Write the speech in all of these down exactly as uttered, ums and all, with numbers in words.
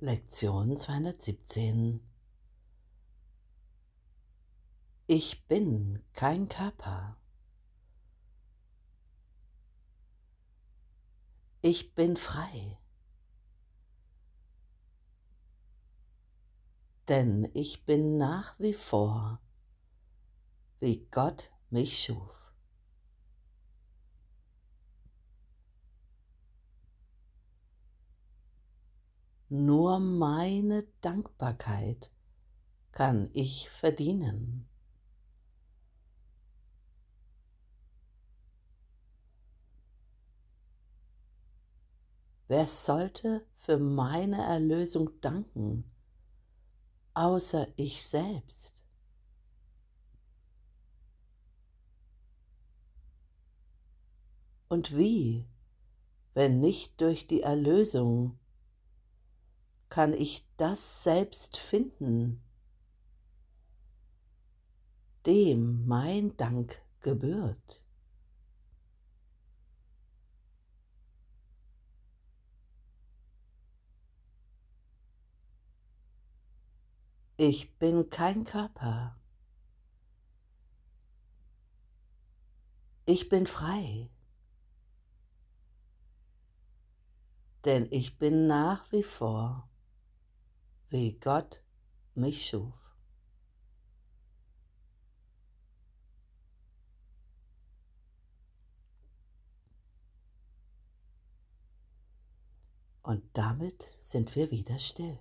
Lektion zweihundertsiebzehn. Ich bin kein Körper. Ich bin frei, denn ich bin nach wie vor, wie Gott mich schuf. Nur meine Dankbarkeit kann ich verdienen. Wer sollte für meine Erlösung danken, außer ich selbst? Und wie, wenn nicht durch die Erlösung, kann ich das selbst finden, dem mein Dank gebührt? Ich bin kein Körper. Ich bin frei, denn ich bin nach wie vor, wie Gott mich schuf. Und damit sind wir wieder still.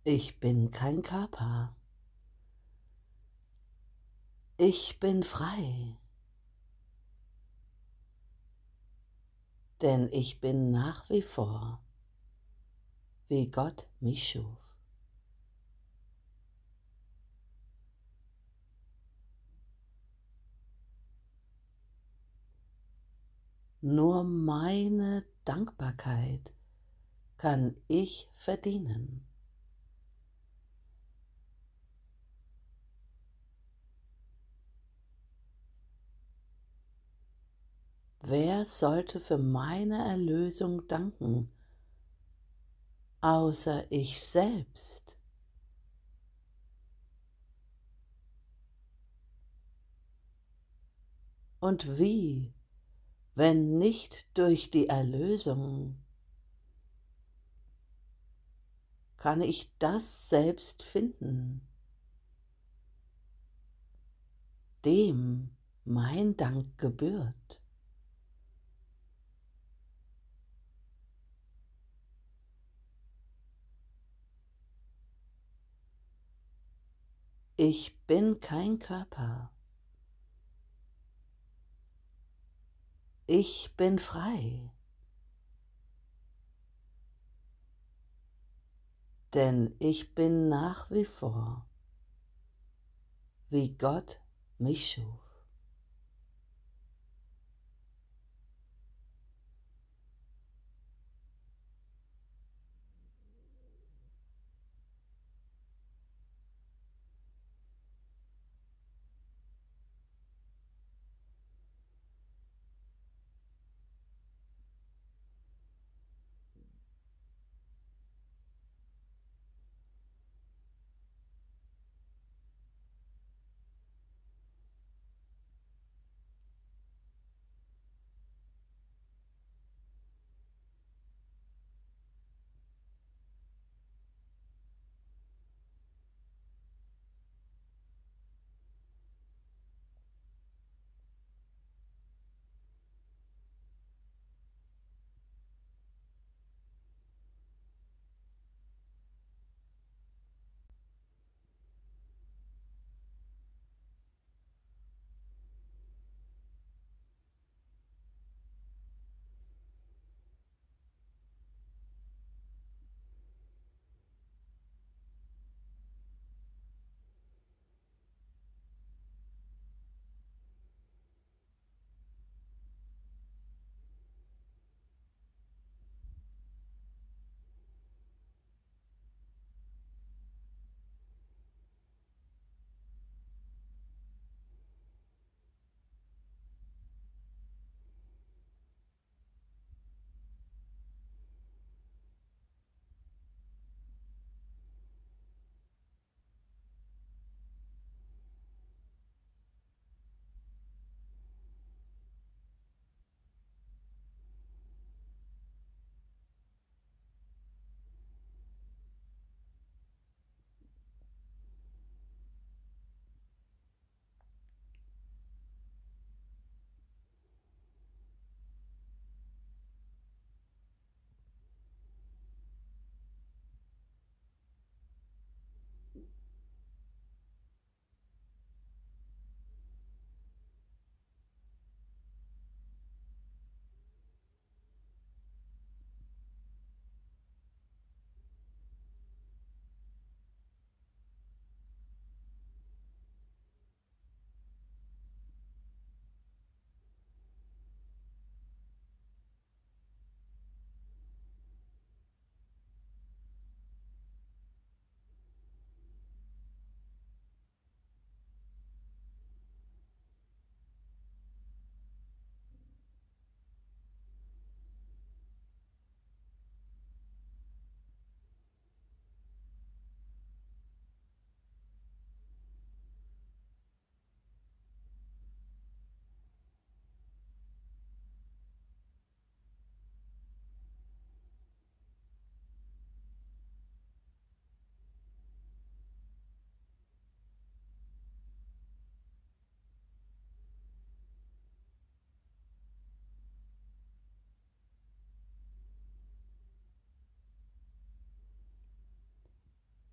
Ich bin kein Körper. Ich bin frei, denn ich bin nach wie vor, wie Gott mich schuf. Nur meine Dankbarkeit kann ich verdienen. Wer sollte für meine Erlösung danken, außer ich selbst? Und wie, wenn nicht durch die Erlösung, kann ich das selbst finden, dem mein Dank gebührt? Ich bin kein Körper. Ich bin frei, denn ich bin nach wie vor, wie Gott mich schuf.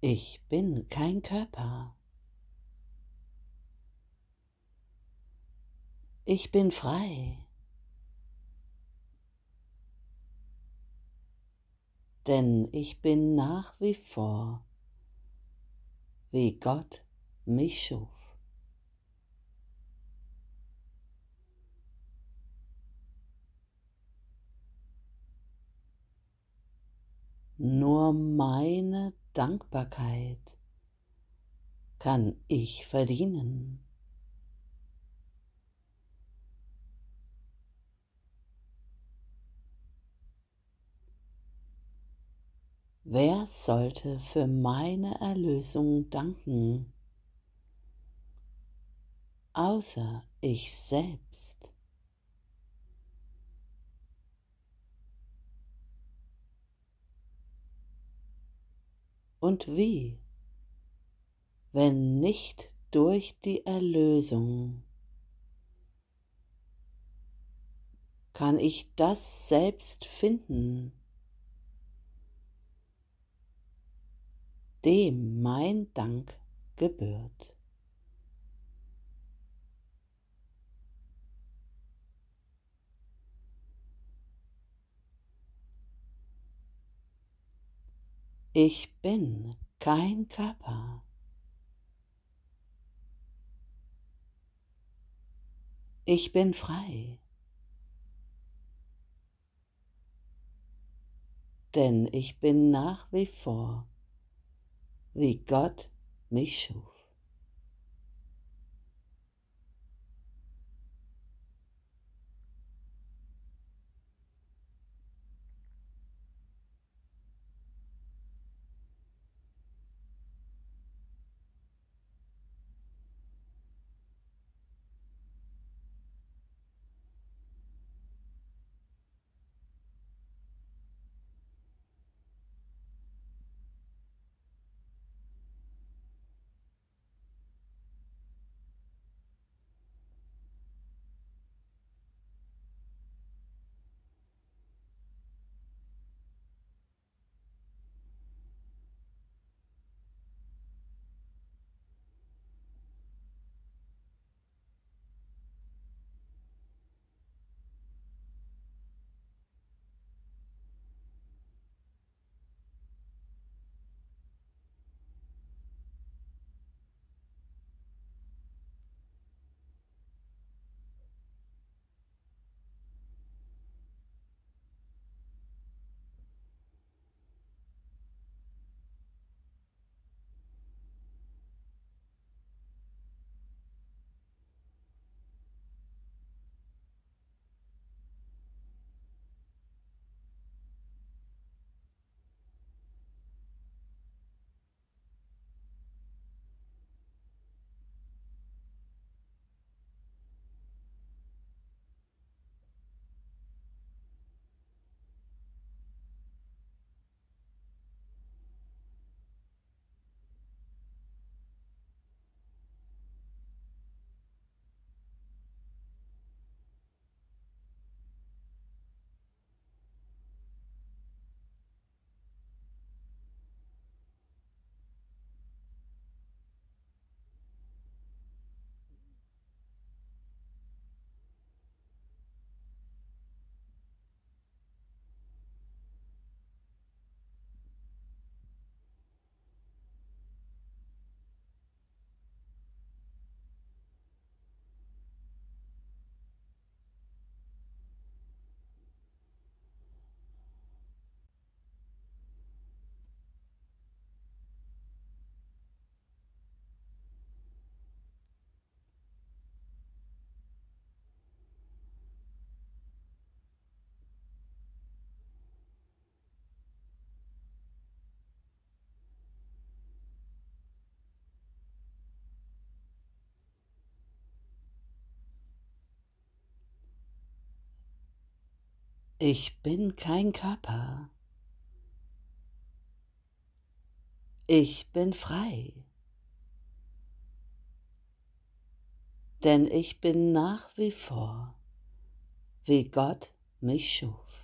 Ich bin kein Körper. Ich bin frei, denn ich bin nach wie vor, wie Gott mich schuf. Nur meine Dankbarkeit kann ich verdienen. Wer sollte für meine Erlösung danken, außer ich selbst? Und wie, wenn nicht durch die Erlösung, kann ich das selbst finden, dem mein Dank gebührt. Ich bin kein Körper. Ich bin frei, denn ich bin nach wie vor, wie Gott mich schuf. Ich bin kein Körper. Ich bin frei, denn ich bin nach wie vor, wie Gott mich schuf.